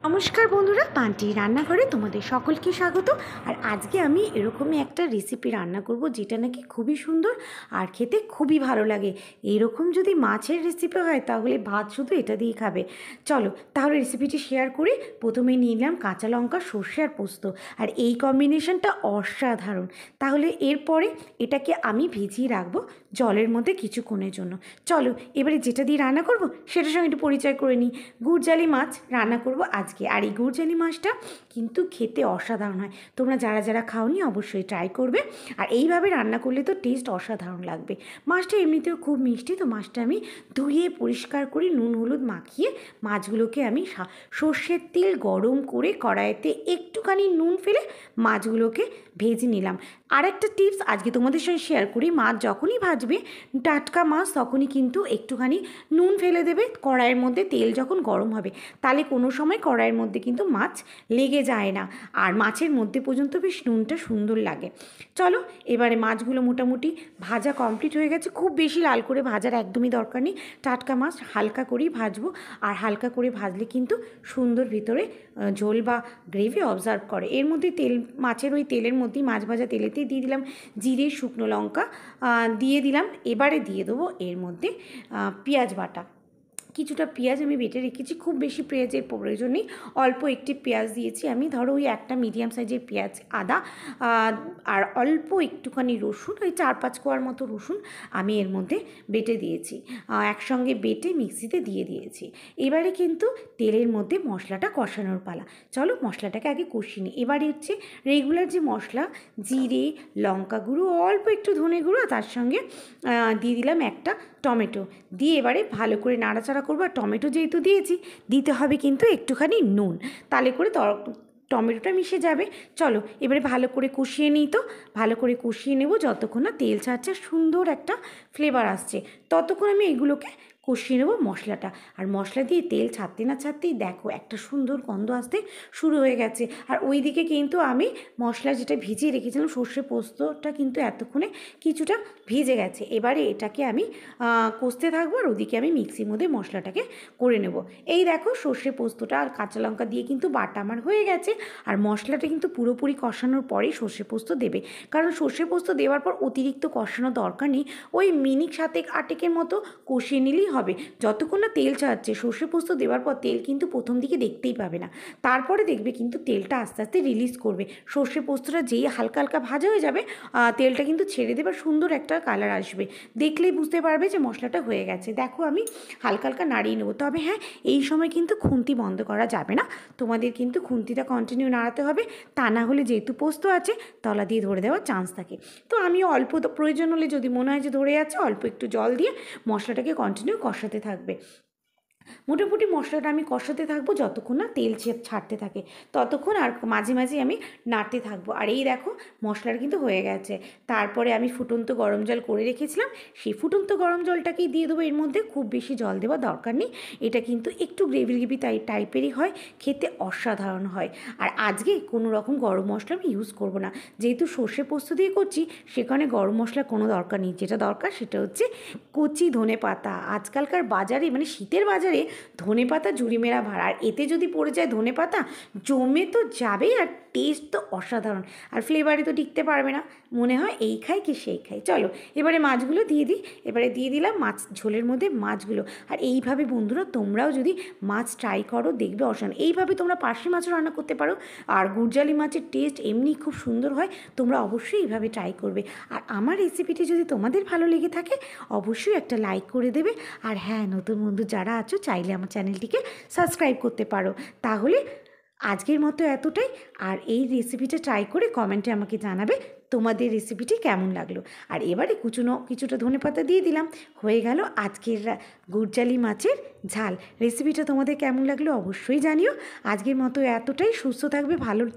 নমস্কার বন্ধুরা, পান্টি রান্নাঘরে তোমাদের সকলকে স্বাগত। আর আজকে আমি এরকমই একটা রেসিপি রান্না করব যেটা নাকি খুবই সুন্দর আর খেতে খুবই ভালো লাগে। এরকম যদি মাছের রেসিপি হয় তাহলে ভাত শুধু এটা দিয়ে খাবে। চলো তাহলে রেসিপিটি শেয়ার করি। প্রথমে নিলাম কাঁচা লঙ্কা, সর্ষে আর পোস্ত, আর এই কম্বিনেশনটা অসাধারণ। তাহলে এরপরে এটাকে আমি ভিজিয়ে রাখবো জলের মধ্যে কিছুক্ষণের জন্য। চলো এবারে যেটা দিয়ে রান্না করব সেটার সঙ্গে একটু পরিচয় করে নিই। গুড়জালি মাছ রান্না করব আজকে। আর এই গুড়জালি মাছটা কিন্তু খেতে অসাধারণ হয়। তোমরা যারা যারা খাওনি অবশ্যই ট্রাই করবে। আর এইভাবে রান্না করলে তো টেস্ট অসাধারণ লাগবে। মাছটা এমনিতেও খুব মিষ্টি, তো মাছটা আমি ধুয়ে পরিষ্কার করে নুন হলুদ মাখিয়ে মাছগুলোকে আমি সর্ষের তেল গরম করে কড়াইতে একটুখানি নুন ফেলে মাছগুলোকে ভেজে নিলাম। আর একটা টিপস আজকে তোমাদের সঙ্গে শেয়ার করি, মাছ যখনই ভাজবে, টাটকা মাছ, তখনই কিন্তু একটুখানি নুন ফেলে দেবে কড়াইয়ের মধ্যে। তেল যখন গরম হবে তাহলে কোনো সময় কড়াইয়ের মধ্যে কিন্তু মাছ লেগে যায় না, আর মাছের মধ্যে পর্যন্ত বেশ নুনটা সুন্দর লাগে। চলো এবারে মাছগুলো মোটামুটি ভাজা কমপ্লিট হয়ে গেছে। খুব বেশি লাল করে ভাজার একদমই দরকার নেই, টাটকা মাছ হালকা করেই ভাজবো। আর হালকা করে ভাজলে কিন্তু সুন্দর ভিতরে ঝোল বা গ্রেভি অবজার্ভ করে। এর মধ্যে তেল, মাছের ওই তেলের মধ্যেই, মাছ ভাজা তেলেতেই দিয়ে দিলাম জিরে, শুকনো লঙ্কা দিয়ে দিলাম। এবারে দিয়ে দেবো এর মধ্যে পেঁয়াজ বাটা। কিছুটা পেঁয়াজ আমি বেটে রেখেছি, খুব বেশি পেঁয়াজের প্রয়োজন নেই, অল্প একটি পেঁয়াজ দিয়েছি আমি। ধরো ওই একটা মিডিয়াম সাইজের পেঁয়াজ, আদা আর অল্প একটুখানি রসুন, ওই 4-5 কোয়ার মতো রসুন আমি এর মধ্যে বেটে দিয়েছি। একসঙ্গে বেটে মিক্সিতে দিয়ে দিয়েছি। এবারে কিন্তু তেলের মধ্যে মশলাটা কষানোর পালা। চলো মশলাটাকে আগে কষিয়ে নিই। এবারে হচ্ছে রেগুলার যে মশলা, জিরে, লঙ্কা গুঁড়ো, অল্প একটু ধনে গুঁড়ো, তার সঙ্গে দিয়ে দিলাম একটা টমেটো, দিয়ে এবারে ভালো করে নাড়াচাড়া করবো। আর টমেটো যেহেতু দিয়েছি, দিতে হবে কিন্তু একটুখানি নুন, তাহলে করে টমেটোটা মিশে যাবে। চলো এবারে ভালো করে কষিয়ে নিই। তো ভালো করে কষিয়ে নেব যতক্ষণ না তেল ছাড়ছে, সুন্দর একটা ফ্লেভার আসছে, ততক্ষণ আমি এগুলোকে কষিয়ে নেবো মশলাটা। আর মশলা দিয়ে তেল ছাড়তে না ছাড়তেই দেখো একটা সুন্দর গন্ধ আসতে শুরু হয়ে গেছে। আর ওই দিকে কিন্তু আমি মশলা যেটা ভিজিয়ে রেখেছিলাম, সর্ষে পোস্তটা কিন্তু এতক্ষণে কিছুটা ভিজে গেছে। এবারে এটাকে আমি কষতে থাকবো, আর ওদিকে আমি মিক্সির মধ্যে মশলাটাকে করে নেব। এই দেখো সর্ষে পোস্তটা আর কাঁচা লঙ্কা দিয়ে কিন্তু বাটা আমার হয়ে গেছে। আর মশলাটা কিন্তু পুরোপুরি কষানোর পরেই সর্ষে পোস্ত দেবে, কারণ সর্ষে পোস্ত দেওয়ার পর অতিরিক্ত কষানো দরকার নেই। ওই মিনিট 7-8 মতো কষিয়ে নিলেই হবে, যতক্ষণ না তেল ছাড়ছে। সর্ষে পোস্ত দেওয়ার পর তেল কিন্তু প্রথম দিকে দেখতেই পাবে না, তারপরে দেখবে কিন্তু তেলটা আস্তে আস্তে রিলিজ করবে। সর্ষে পোস্তটা যেই হালকা হালকা ভাজা হয়ে যাবে, তেলটা কিন্তু ছেড়ে দেবে, সুন্দর একটা কালার আসবে, দেখলেই বুঝতে পারবে যে মশলাটা হয়ে গেছে। দেখো আমি হালকা হালকা নাড়িয়ে নেবো। তবে হ্যাঁ, এই সময় কিন্তু খুন্তি বন্ধ করা যাবে না, তোমাদের কিন্তু খুন্তিটা কন্টিনিউ নাড়াতে হবে, তা না হলে যেহেতু পোস্ত আছে তলা দিয়ে ধরে দেওয়ার চান্স থাকে। তো আমি অল্প, প্রয়োজন হলে যদি মনে হয় যে ধরে যাচ্ছে, অল্প একটু জল দিয়ে মশলাটাকে কন্টিনিউ কষাতে থাকবে। মোটামুটি মশলাটা আমি কষাতে থাকবো যতক্ষণ না তেল ছাড়তে থাকে, ততক্ষণ। আর মাঝে মাঝে আমি নাড়তে থাকবো। আর এই দেখো মশলাটা কিন্তু হয়ে গেছে। তারপরে আমি ফুটন্ত গরম জল করে রেখেছিলাম, সেই ফুটন্ত গরম জলটাকেই দিয়ে দেবো এর মধ্যে। খুব বেশি জল দেওয়ার দরকার নেই, এটা কিন্তু একটু গ্রেভি গ্রেভি টাইপেরই হয়, খেতে অসাধারণ হয়। আর আজকে কোনো রকম গরম মশলা আমি ইউজ করবো না, যেহেতু সর্ষে পোস্ত দিয়ে করছি, সেখানে গরম মশলার কোনো দরকার নেই। যেটা দরকার সেটা হচ্ছে কচি ধনে পাতা। আজকালকার বাজারে, মানে শীতের বাজারে ধনেপাতা ঝুড়ি মেরা ভাড়া, আর এতে যদি পড়ে যায় ধনেপাতা, জমে তো যাবেই, আর টেস্ট তো অসাধারণ। আর ফ্লেভারে তো টিকতে পারবে না, মনে হয় এই খাই কি সেই খাই। চলো এবারে মাছগুলো দিয়ে দিই। এবারে দিয়ে দিলাম মাছ ঝোলের মধ্যে মাছগুলো। আর এইভাবে বন্ধুরা তোমরাও যদি মাছ ট্রাই করো, দেখবে অসাধারণ। এইভাবে তোমরা পার্শে মাছও রান্না করতে পারো, আর গুড়জালি মাছের টেস্ট এমনি খুব সুন্দর হয়। তোমরা অবশ্যই এইভাবে ট্রাই করবে। আর আমার রেসিপিটি যদি তোমাদের ভালো লেগে থাকে অবশ্যই একটা লাইক করে দেবে। আর হ্যাঁ, নতুন বন্ধু যারা আছো চাইলে আমার চ্যানেলটিকে সাবস্ক্রাইব করতে পারো। তাহলে আজকের মতো এতটাই। আর এই রেসিপিটা ট্রাই করে কমেন্টে আমাকে জানাবে তোমাদের রেসিপিটি কেমন লাগলো। আর এবারে কিছুটা ধনেপাতা দিয়ে দিলাম। হয়ে গেল আজকের গুড়জালি মাছের ঝাল। রেসিপিটা তোমাদের কেমন লাগলো অবশ্যই জানিও। আজকের মতো এতটাই। সুস্থ থাকবে,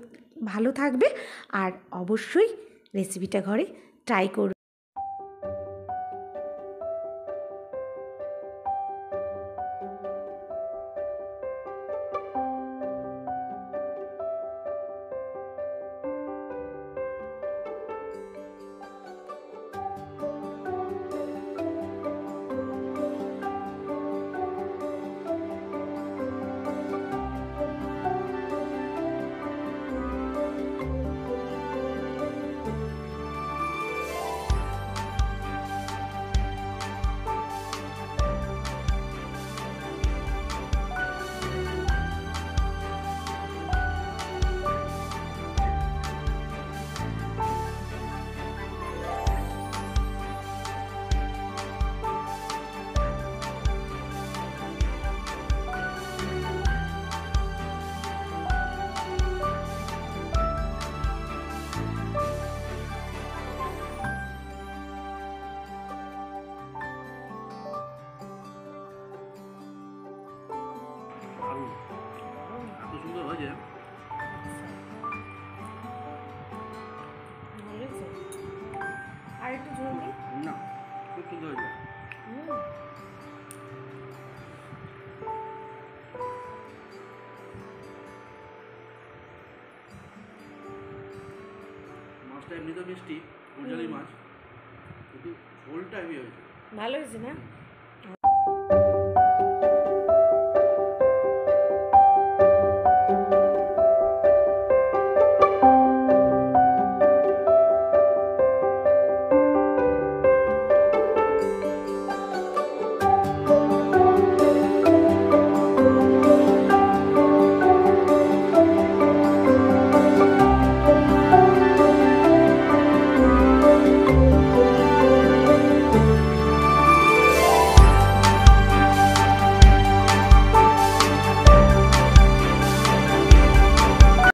ভালো থাকবে, আর অবশ্যই রেসিপিটা ঘরে ট্রাই করবে। হয়েছে। ভালো হয়েছে? আর একটু ঝোল দিই। না, খুব সুন্দর হয়েছে। মাছটা এমনি তো মিষ্টি, ফুলঝালি মাছ, কিন্তু ঝোলটা হেভি হয়েছে। ভালো হয়েছে না?